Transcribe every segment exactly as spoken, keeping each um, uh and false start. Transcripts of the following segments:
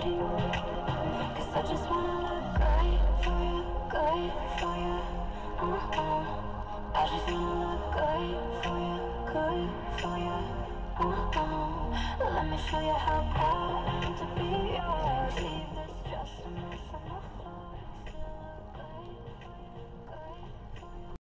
Cause I just wanna look good for you, good for you. Uh-uh. I just wanna look good for you, good for you. Uh-uh. Let me show you how proud I am to be yours. Leave this just a mess on the floor. Still look good for you, good for you.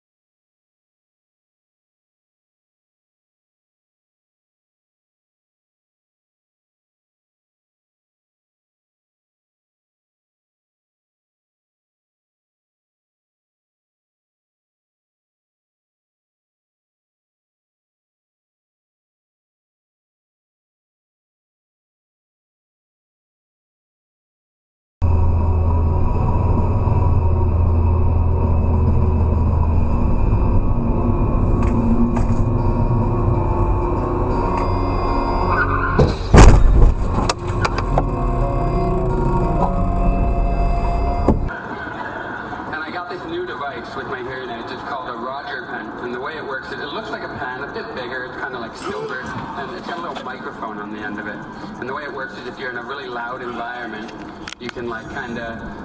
With my hearing aids, it's called a Roger pen, and the way it works is it looks like a pen, a bit bigger, it's kind of like silver, and it's got a little microphone on the end of it. And the way it works is if you're in a really loud environment, you can like kind of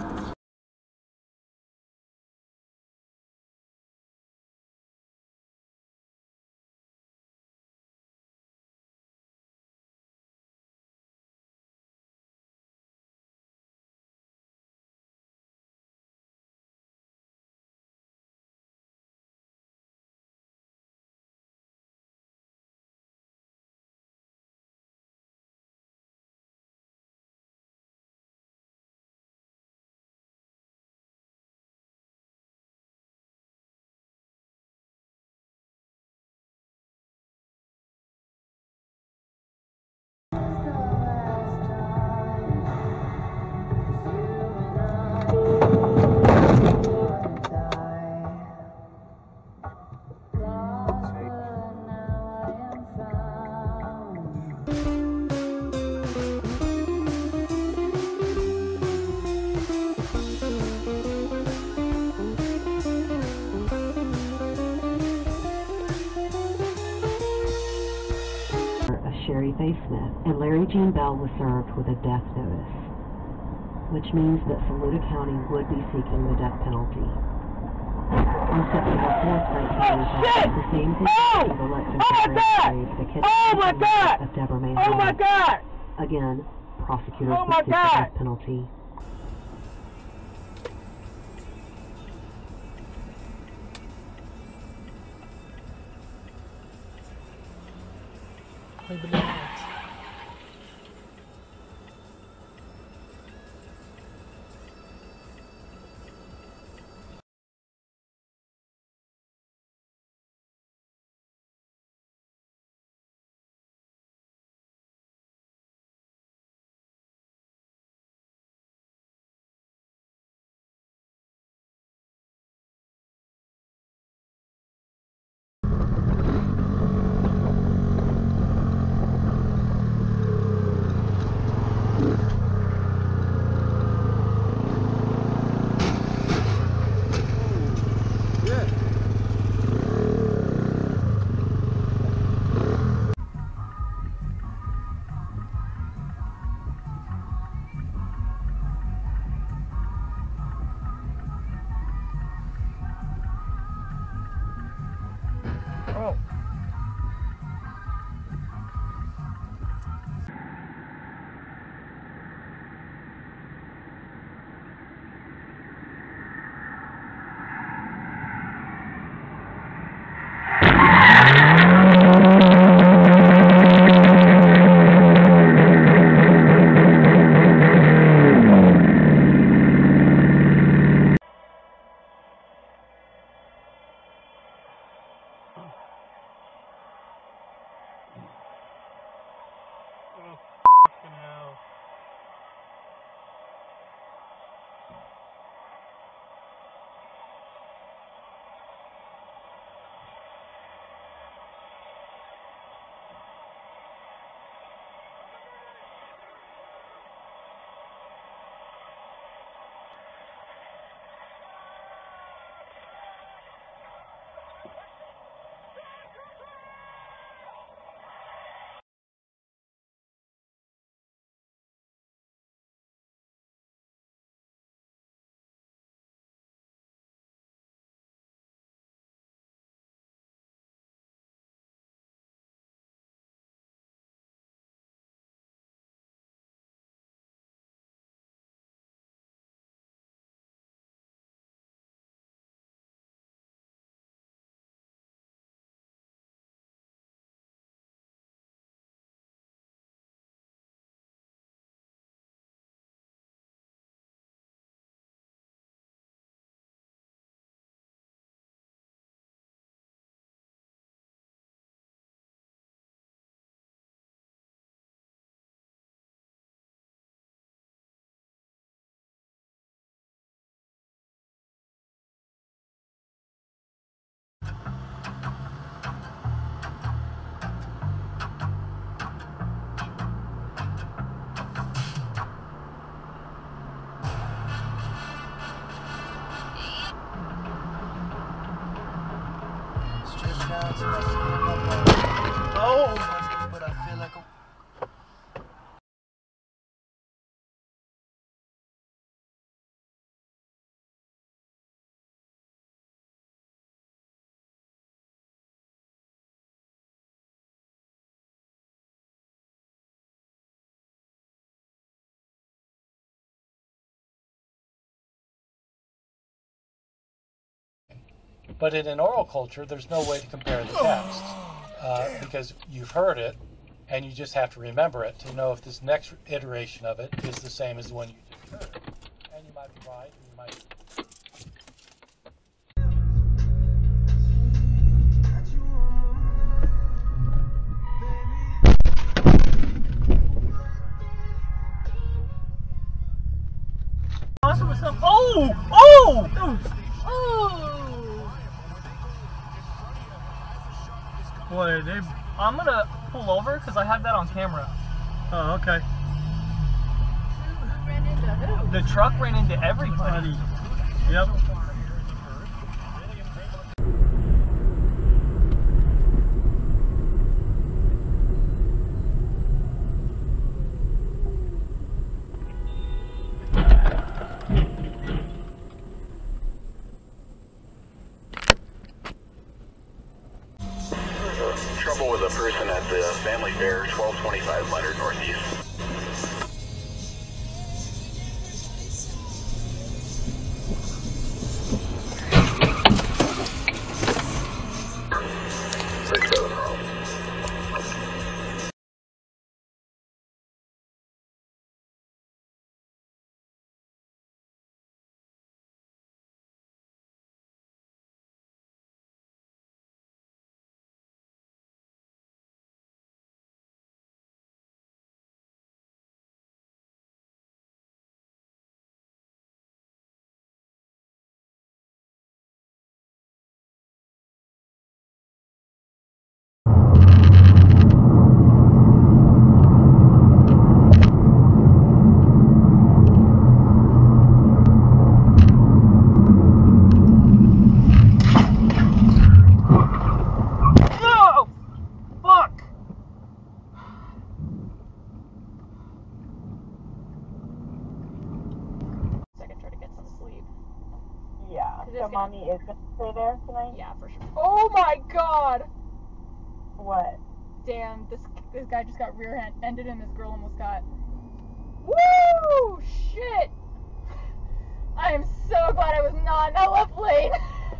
Sherry Faye Smith, and Larry Gene Bell was served with a death notice, which means that Saluda County would be seeking the death penalty. On September fourth, nineteen eighty-five, the same thing happened to the Lexington Grand Jury, the kidnapping of Deborah May Oh my God! Again, prosecutors Oh would my seek the God! death penalty. I believe that. Oh. Oh! But in an oral culture, there's no way to compare the text uh, because you've heard it and you just have to remember it to know if this next iteration of it is the same as the one you just heard. And you might be right, and you might. Oh! Oh! Oh! What, they, I'm gonna pull over because I have that on camera. Oh, okay. Ran into who? The truck ran into everybody. Yep. Trouble with a person at the Family Fair, twelve twenty-five Leonard Northeast. six seven Rome. So mommy is gonna stay there tonight? Yeah, for sure. Oh my god! What? Damn, this this guy just got rear-ended and this girl almost got... Woo! Shit! I am so glad I was not in that left lane!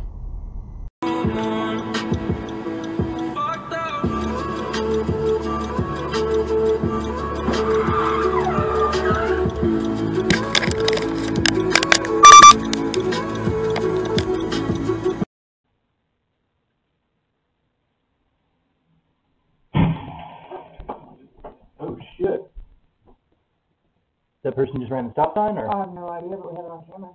Oh shit. That person just ran the stop sign, or? I have no idea, but we have it on camera.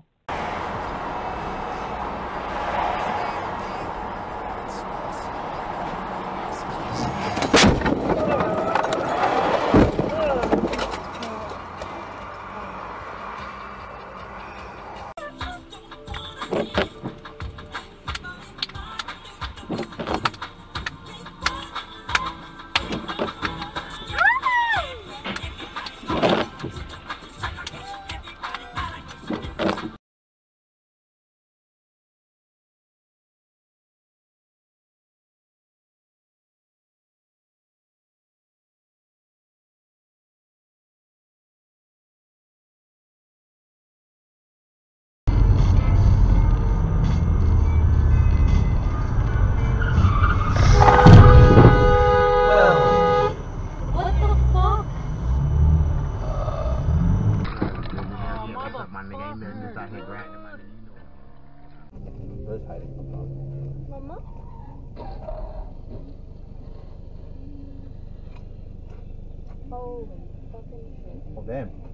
Where's hiding? Mama? Holy fucking shit. Oh damn.